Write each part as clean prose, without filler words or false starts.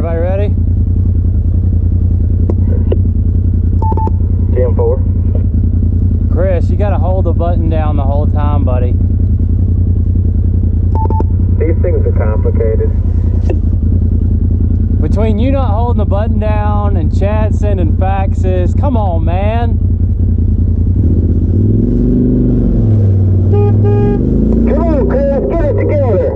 Everybody ready? 10-4. Chris, you gotta hold the button down the whole time, buddy. These things are complicated. Between you not holding the button down and Chad sending faxes, come on, man. Come on, Chris, get it together.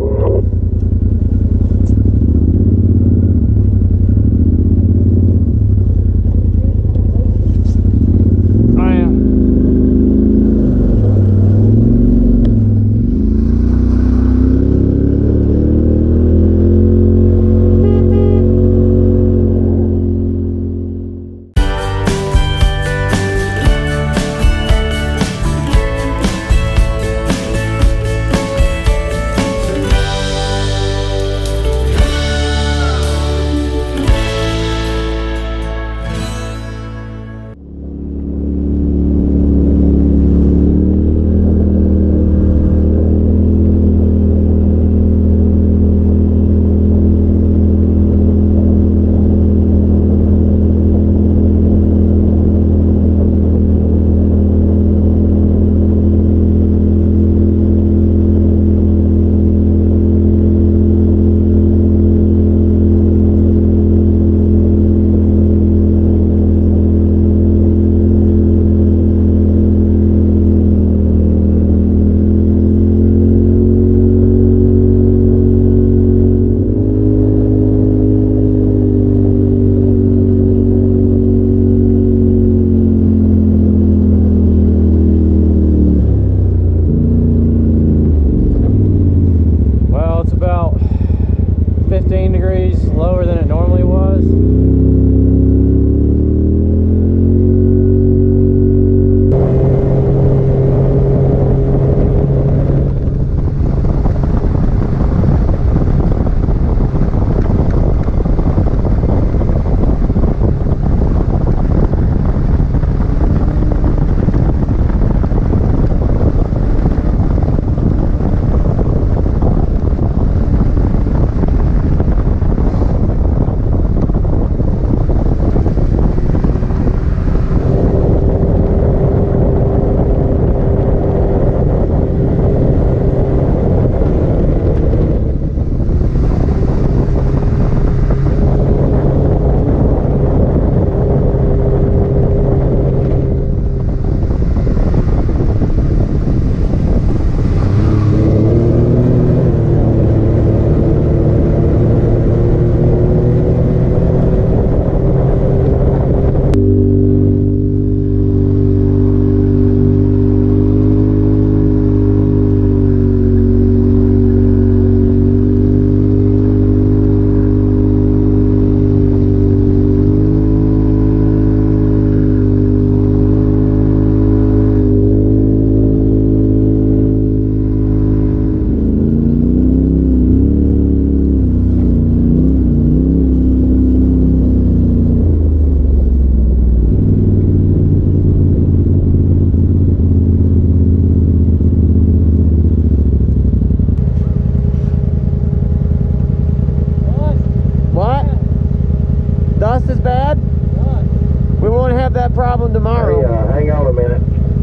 Problem tomorrow. Hey, hang on a minute.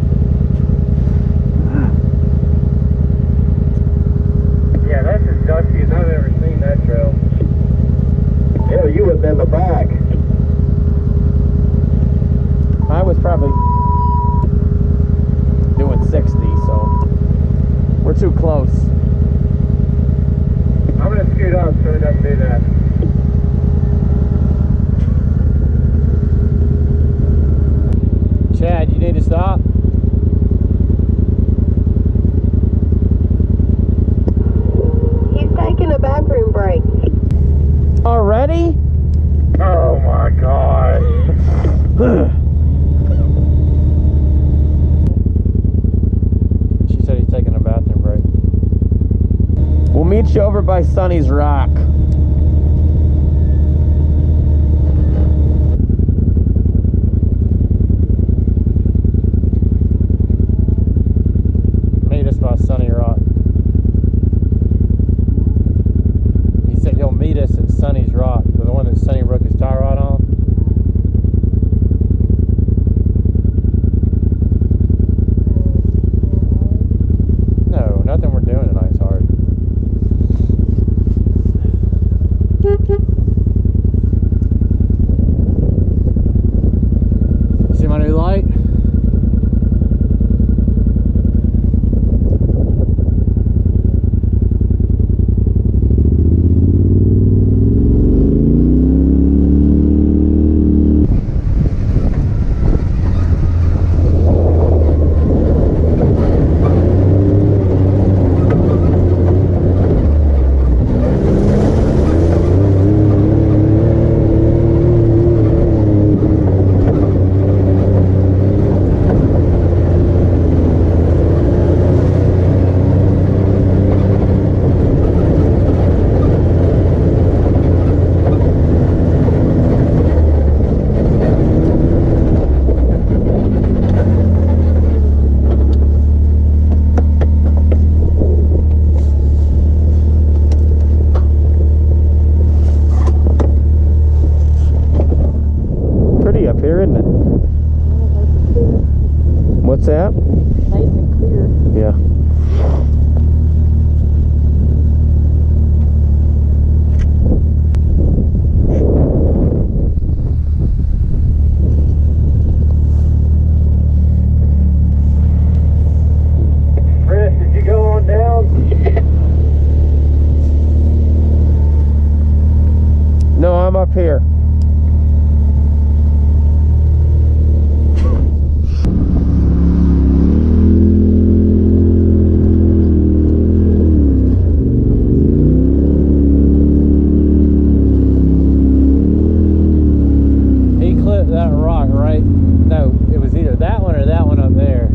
Yeah, that's as dusty as I've ever seen that trail. Hell, you was in the back. I was probably doing 60, so we're too close. I'm gonna scoot up so it doesn't do that. Chad, you need to stop. He's taking a bathroom break. Already? Oh my gosh. She said he's taking a bathroom break. We'll meet you over by Sonny's Rock. Meet us by Sunny Rock. He said he'll meet us at Sunny's Rock, the one that's See my new light? Up here, isn't it? What's that? Nice and clear. Yeah. Chris, did you go on down? No, I'm up here. That rock, right? No, it was either that one or that one up there.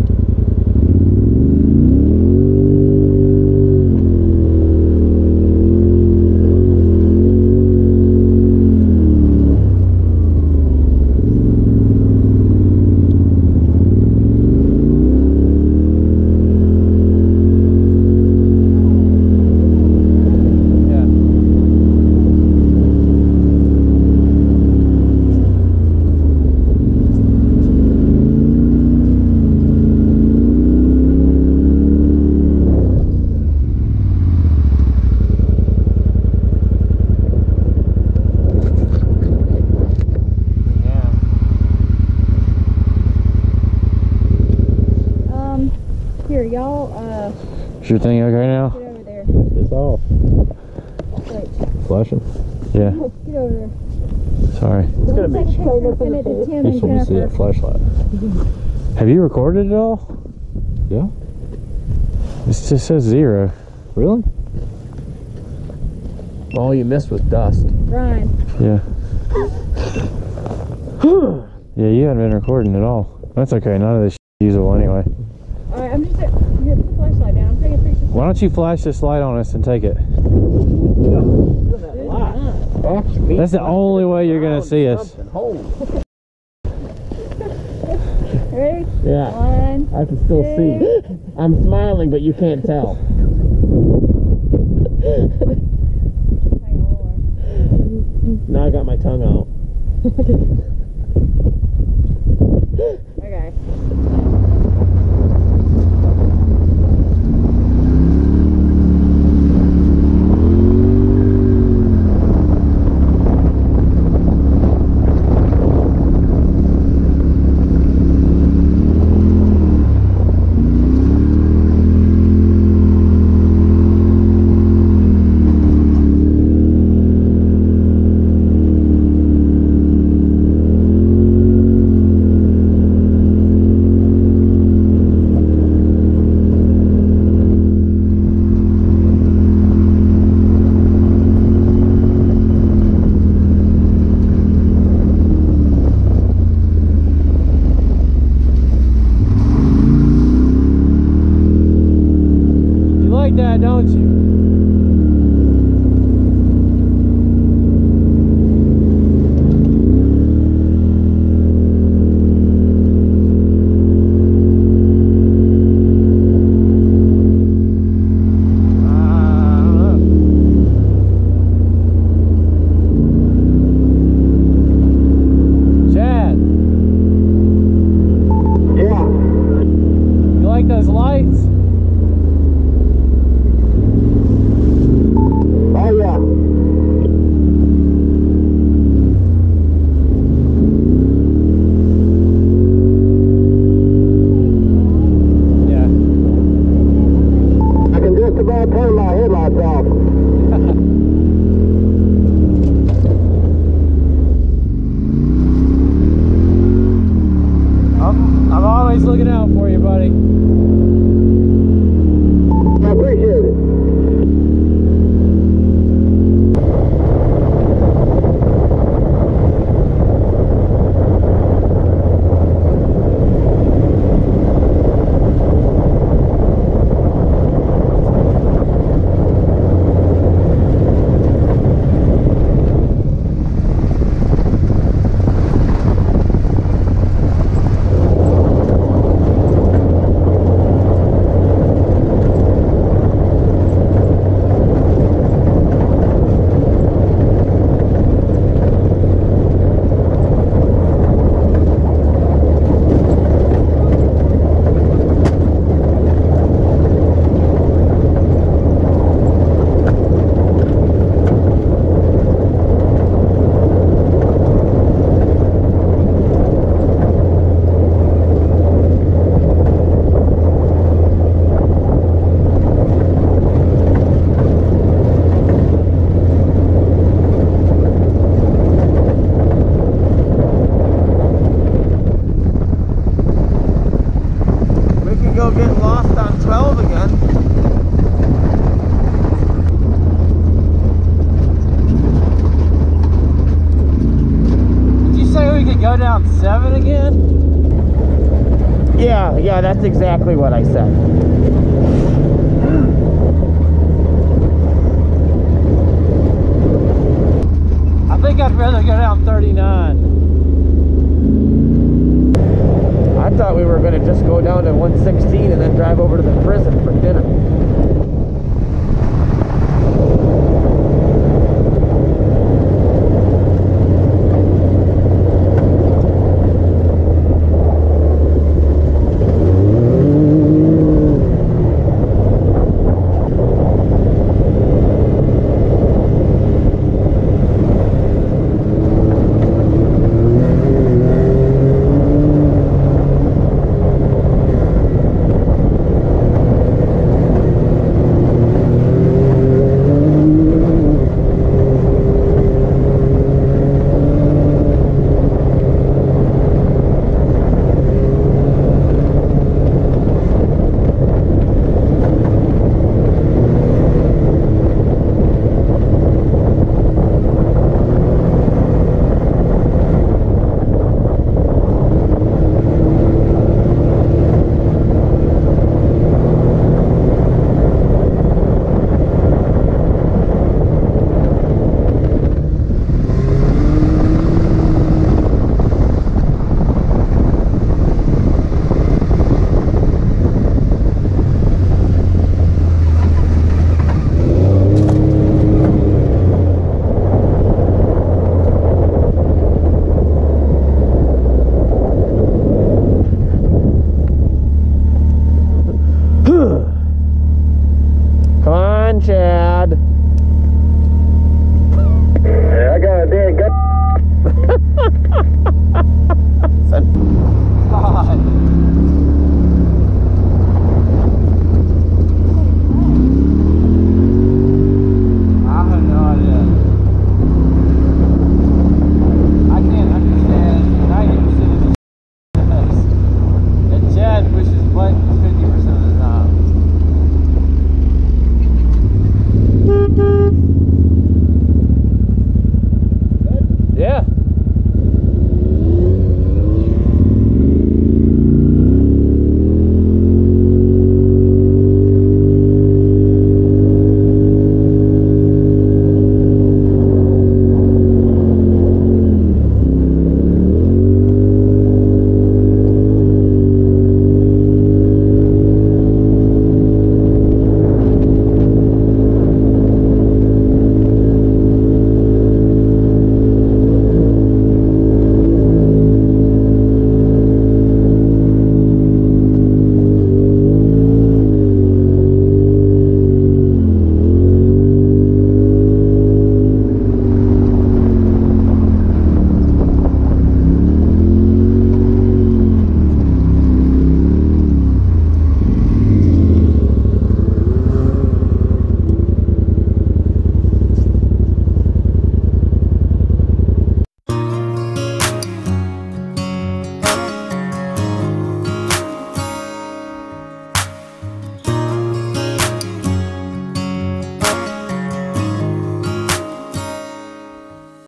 Here, y'all, Is your thing okay now? get over there. It's off. Wait, Flashing. Yeah. get over there. Sorry. It's gonna make Send it to Tim and Just want to see that Jennifer. flashlight. Have you recorded it all? Yeah. It just says 0. Really? All you missed was dust. Ryan. Yeah. Yeah, you haven't been recording at all. That's okay. None of this is usable anyway. Alright, I'm just here. Put the flashlight down. I'm taking pictures. Why don't you flash this light on us and take it? That's the only way you're gonna see us. Ready? Yeah. 1, I can still see. I'm smiling, but you can't tell. hang on. Now I got my tongue out. Okay. that, don't you? 57 again? Yeah, that's exactly what I said. I think I'd rather go